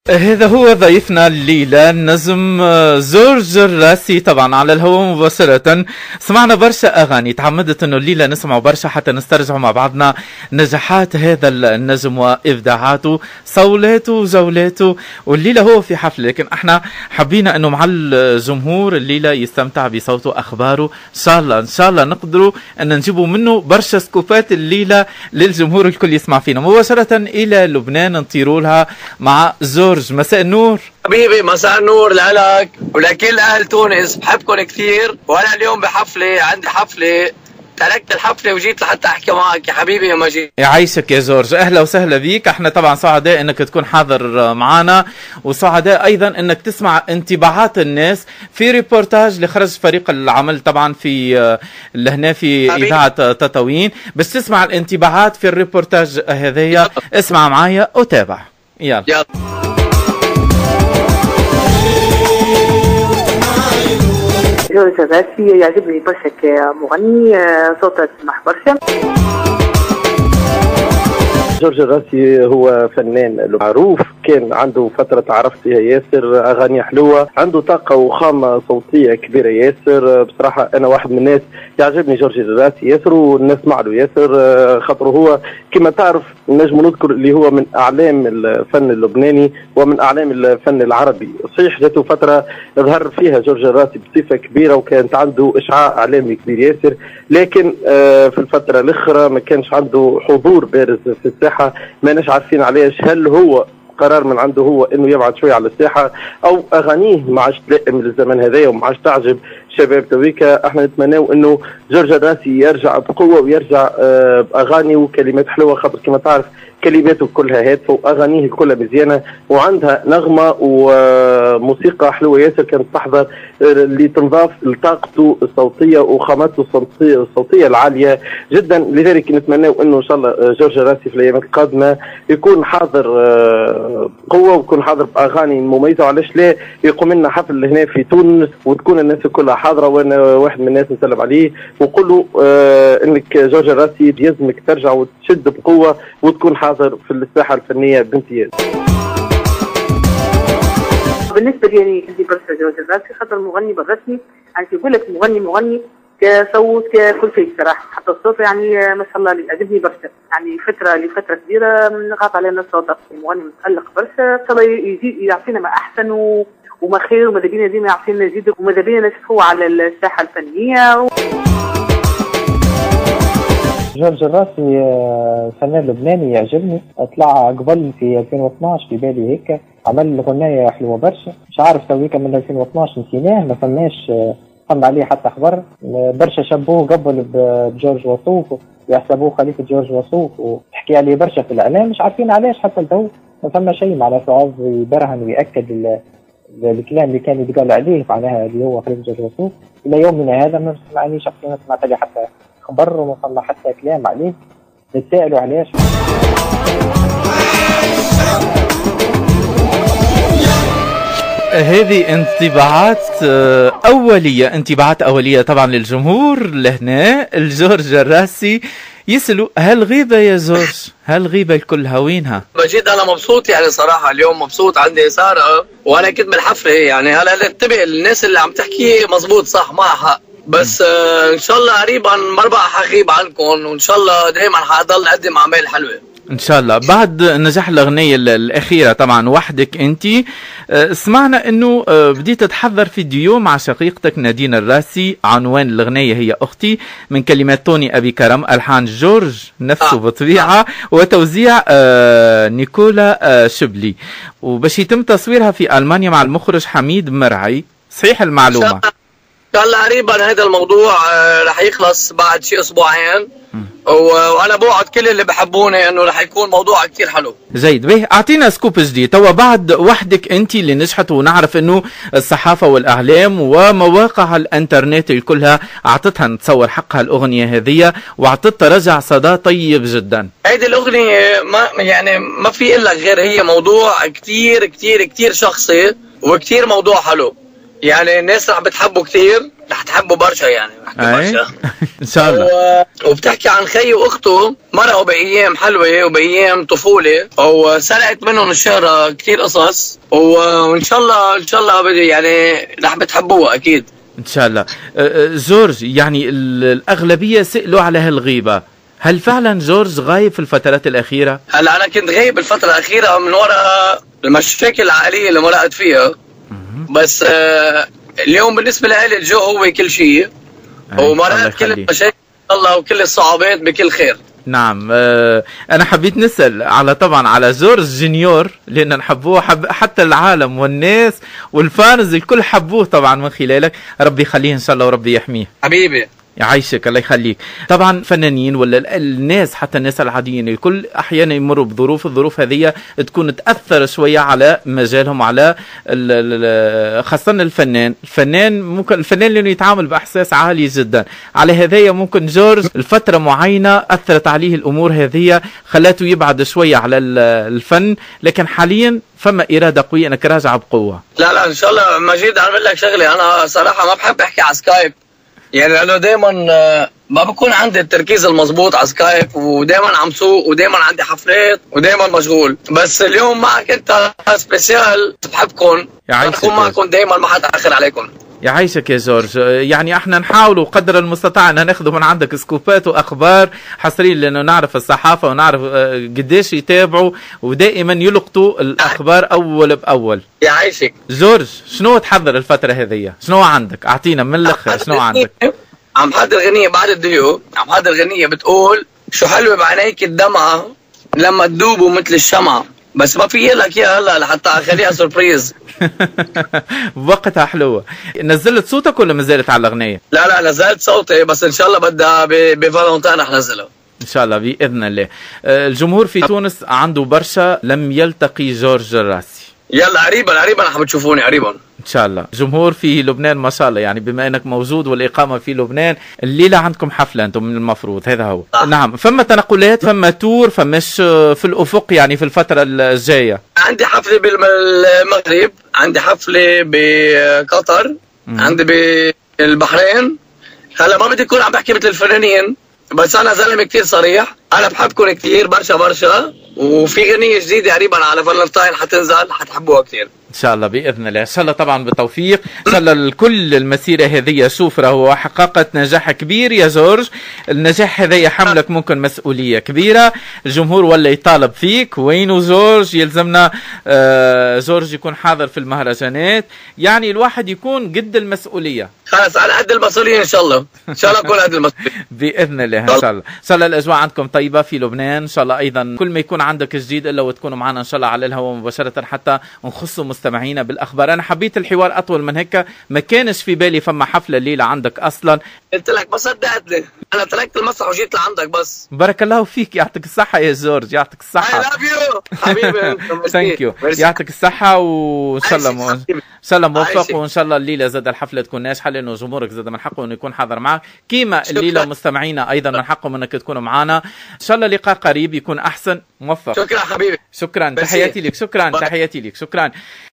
هذا هو ضيفنا الليلة النجم جورج الراسي، طبعا على الهواء مباشرة. سمعنا برشا أغاني، تعمدت أنه الليلة نسمعوا برشا حتى نسترجعوا مع بعضنا نجاحات هذا النجم وإبداعاته، صولاته وجولاته. والليلة هو في حفل، لكن احنا حبينا أنه مع الجمهور الليلة يستمتع بصوته، أخباره. إن شاء الله نقدروا أن نجيبوا منه برشا سكوبات الليلة للجمهور الكل يسمع فينا. مباشرة إلى لبنان نطيروا لها مع جورج. مساء النور حبيبي، مساء النور لك ولكل اهل تونس، بحبكم كثير. وانا اليوم بحفله، عندي حفله، تركت الحفله وجيت لحتى احكي معك يا حبيبي يا مجيد. يعيشك يا جورج، اهلا وسهلا بيك. احنا طبعا سعداء انك تكون حاضر معنا، وسعداء ايضا انك تسمع انطباعات الناس في ريبورتاج اللي خرج فريق العمل طبعا في هنا في اذاعه تطاوين. بس تسمع الانطباعات في الريبورتاج هذايا، اسمع معايا وتابع. يلا. جورج الراسي يعجبني برشا كمغني، صوته تسمح برشا. جورج الراسي هو فنان معروف، كان عنده فترة تعرفت فيها ياسر، أغاني حلوة، عنده طاقة وخامة صوتية كبيرة ياسر. بصراحة أنا واحد من الناس يعجبني جورج الراسي ياسر، ونسمع له ياسر خاطر هو كما تعرف نجم نذكر اللي هو من أعلام الفن اللبناني ومن أعلام الفن العربي. صحيح جاته فترة ظهر فيها جورج الراسي بصفة كبيرة وكانت عنده إشعاع إعلامي كبير ياسر، لكن في الفترة الأخرى ما كانش عنده حضور بارز في الساحة. ما ناش عارفين علاش، هل هو قرار من عنده هو انه يبعد شويه على الساحه، او اغانيه ما عادش تلائم للزمن هذايا وما عادش تعجب شباب تويكا. احنا نتمناو انه جورج الراسي يرجع بقوه ويرجع باغاني وكلمات حلوه، خاطر كما تعرف كلماته كلها هادفه واغانيه كلها مزيانه وعندها نغمه وموسيقى حلوه ياسر، كانت تحضر اللي تنضاف لطاقته الصوتيه وخامته الصوتيه العاليه جدا. لذلك نتمناو انه ان شاء الله جورج الراسي في الايام القادمه يكون حاضر قوه ويكون حاضر باغاني مميزه، وعلاش لا يقوم لنا حفل هنا في تونس وتكون الناس كلها حاضره. وانا واحد من الناس نسلم عليه ونقول له انك جورج الراسي يلزمك ترجع وتشد بقوه وتكون حاضر في الساحه الفنيه بامتياز. بالنسبه لي عندي برشا جورج الراسي، خاطر المغني بالرسمي يعني يقول لك مغني كصوت ككل شيء صراحه، حتى الصوت يعني ما شاء الله يعجبني برشا. يعني لفتره كبيره نغاط علينا الصوت، المغني متالق برشا. ان شاء الله يزيد يعطينا ما احسن وما خير، وماذا بينا ديما يعطينا يزيد، وماذا بينا نشوفوه على الساحه الفنيه. جورج الراسي فنان لبناني يعجبني، طلع قبل في 2012 في بالي هيك، عمل غناية حلوة برشا. مش عارف تويكا من 2012 نسيناه، ما فماش فهم عليه حتى خبر. برشا شبوه قبل بجورج وسوف ويحسبوه خليفة جورج وسوف، وتحكي عليه برشا في الإعلام، مش عارفين علاش حتى الدو ما فما شيء معناته عاوز يبرهن ويأكد الكلام اللي كان يتقال عليه معناها اللي هو خليفة جورج وسوف. إلى يومنا هذا ما سمعنيش شخصيا، سمعت لي حتى خبر وما فما حتى كلام عليه. نتسائلوا علاش. هذه انطباعات أولية طبعا للجمهور لهنا. الجورج الراسي يسألوا هل غيبة يا جورج؟ هل غيبة الكل هوينها؟ مجيد أنا مبسوط يعني صراحة، اليوم مبسوط، عندي إثارة وأنا كنت بالحفلة. يعني هلا انتبه، الناس اللي عم تحكي مزبوط صح، معها حق، بس إن شاء الله قريبا ما بقى حغيب عنكم، وإن شاء الله دائما حضل نقدم أعمال حلوة ان شاء الله. بعد نجاح الاغنيه الاخيره طبعا وحدك انتي، سمعنا انه بديت تحضر فيديو مع شقيقتك نادين الراسي، عنوان الاغنيه هي اختي، من كلمات توني ابي كرم، الحان جورج نفسه بطبيعه، وتوزيع نيكولا شبلي، وباش يتم تصويرها في المانيا مع المخرج حميد مرعي. صحيح المعلومه؟ ان شاء الله قريبا هذا الموضوع رح يخلص بعد شي اسبوعين، وانا بوعد كل اللي بحبوني انه رح يكون موضوع كثير حلو. جيد. به اعطينا سكوب جديد توا بعد وحدك انت اللي نجحت، ونعرف انه الصحافه والاعلام ومواقع الانترنت كلها اعطتها نتصور حقها الاغنيه هذه، واعطتها رجع صدى طيب جدا. هيدي الاغنيه ما في الا غير هي موضوع كثير كثير كثير شخصي وكثير موضوع حلو، يعني الناس رح بتحبه كثير رح تحبوا برشا يعني، برشا ان شاء الله. وبتحكي عن خي واخته مرقوا بايام حلوه وبايام طفوله، وسرقت منهم الشهره كثير قصص، وان شاء الله ان شاء الله بدي يعني رح بتحبوها اكيد ان شاء الله. جورج، يعني الاغلبيه سئلوا على هالغيبه، هل فعلا جورج غايب في الفترات الاخيره؟ هلا انا كنت غايب الفتره الاخيره من وراء المشاكل العائليه اللي مرقت فيها، بس اليوم بالنسبه لي الجو هو كل شيء، ومرقت كل المشاكل الله وكل الصعوبات بكل خير. نعم. أنا حبيت نسأل على طبعا على جورج جونيور، لأن نحبوه، حتى العالم والناس والفانز الكل حبوه طبعا من خلالك. ربي يخليه إن شاء الله وربي يحميه حبيبي. يعيشك، الله يخليك. طبعا فنانين ولا الناس، حتى الناس العاديين الكل احيانا يمروا بظروف، الظروف هذه تكون تاثر شويه على مجالهم، على خاصه الفنان ممكن الفنان لانه يتعامل باحساس عالي جدا. على هذايا ممكن جورج الفتره معينه اثرت عليه الامور هذه، خلاته يبعد شويه على الفن، لكن حاليا فما اراده قويه انك راجع بقوه. لا ان شاء الله مجيد. اعمل لك شغله، انا صراحه ما بحب احكي على سكايب، يعني انا دائما ما بكون عندي التركيز المضبوط على سكايب، ودائما عم سوق، ودائما عندي حفلات، ودائما مشغول. بس اليوم معك انت سبيسيال، بحبكم، بكون معكم دائما، ما حتاخر عليكم. يعيشك يا جورج. يعني احنا نحاول قدر المستطاع ان ناخذ من عندك سكوبات واخبار حصريه، لانه نعرف الصحافه ونعرف قديش يتابعوا ودائما يلقطوا الاخبار اول باول. يعيشك جورج. شنو تحضر الفتره هذه؟ شنو عندك؟ اعطينا من الاخر شنو عندك؟ عم حضر غنيه بعد الديو، عم حضر غنيه بتقول شو حلوه بعينيك الدمعه لما تدوبوا مثل الشمعه، بس ما في لك اياها هلا لحتى اخليها سربريز. وقتها حلوه. نزلت صوتك ولا ما زالت على الاغنيه؟ لا نزلت صوتي، بس ان شاء الله بدها بفالنتين رح نزلها ان شاء الله باذن الله. الجمهور في تونس عنده برشا لم يلتقي جورج الراسي. يلا قريبا رح بتشوفوني قريبا ان شاء الله. جمهور في لبنان ما شاء الله، يعني بما انك موجود والاقامه في لبنان، الليله عندكم حفله انتم من المفروض، هذا هو. نعم. فما تنقلات، فما تور، فمش في الافق يعني في الفتره الجايه؟ عندي حفله بالمغرب، عندي حفله بقطر، عندي بالبحرين. هلا ما بدي اكون عم بحكي مثل الفنانين، بس انا زلمه كثير صريح، انا بحبكم كثير برشا، وفي غنيه جديده قريبا على فالنتاين حتنزل، حتحبوها كثير ان شاء الله باذن الله. ان شاء الله طبعا بالتوفيق، ان شاء الله كل المسيره هذه سوفره وحققت نجاح كبير يا جورج. النجاح هذا يحملك ممكن مسؤوليه كبيره، الجمهور ولا يطالب فيك وينه جورج، يلزمنا جورج يكون حاضر في المهرجانات، يعني الواحد يكون قد المسؤوليه. خلاص على قد المسؤوليه ان شاء الله، ان شاء الله اكون قد المسؤوليه باذن الله. ان شاء الله. ان شاء الله الاجواء عندكم طيبه في لبنان، ان شاء الله ايضا كل ما يكون عندك جديد الا وتكونوا معنا ان شاء الله على الهواء مباشره، حتى نخصوا مستمعينا بالاخبار. انا حبيت الحوار اطول من هيك، ما كانش في بالي فما حفله الليله عندك اصلا. قلت لك ما صدقتني، انا تركت المسرح وجيت لعندك بس. بارك الله فيك، يعطيك الصحه يا جورج، يعطيك الصحه. I love you حبيبي. ثانك يو، يعطيك الصحه، وان شاء الله ان شاء الله موفق، وان شاء الله الليله زاد الحفله تكون ناجحه، لانه جمهورك زاد من حقه انه يكون حاضر معك، كيما الليله مستمعينا ايضا من حقهم انك تكونوا معنا. ان شاء الله لقاء قريب يكون احسن. موفق. شكرا حبيبي. شكرا. تحياتي لك. شكرا. تحياتي لك. شكرا.